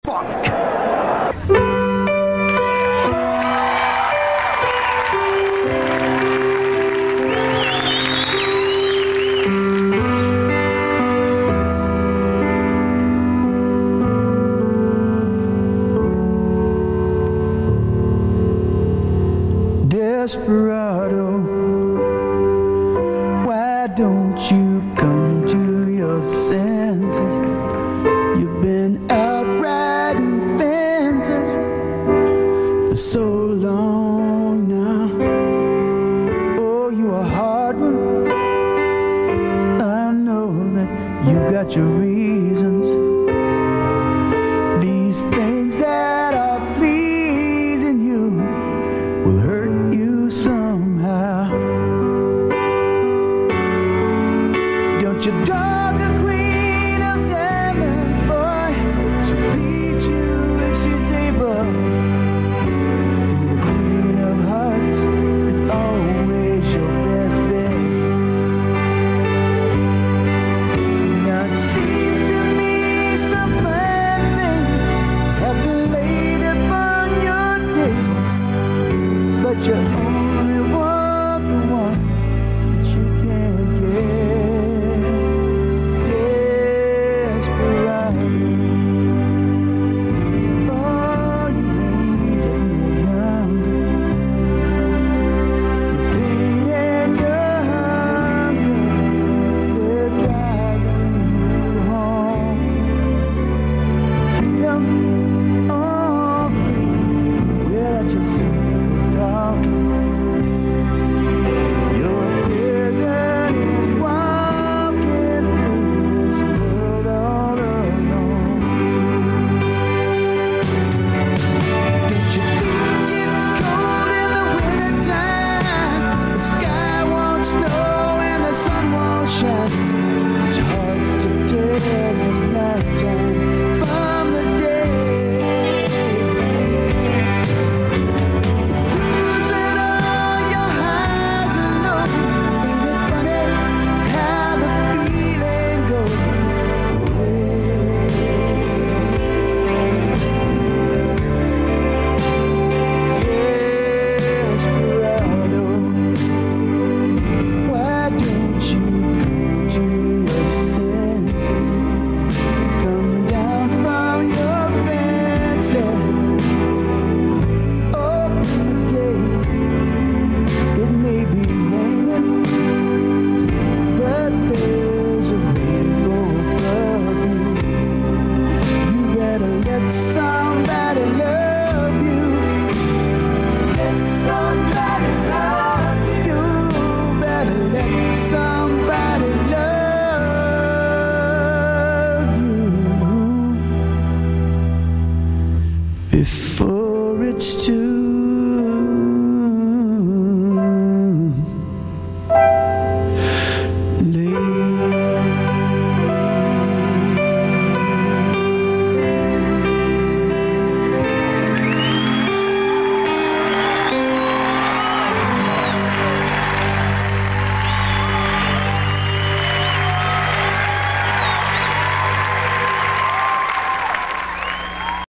Desperado, why don't you come to your senses? You've been out riding fences for so long now. Oh, you a hard one. I know that you got your reasons. These things that are pleasing you will hurt you somehow. Don't you dog the queen of diamonds, boy? She'll beat you if she's able. The queen of hearts is always your best bet. Now it seems to me some fine things have been laid upon your table, but you only want the one that you can't get. Desperado. Oh, you ain't getting no younger. You're paid and you're hungry. They're driving you home. Freedom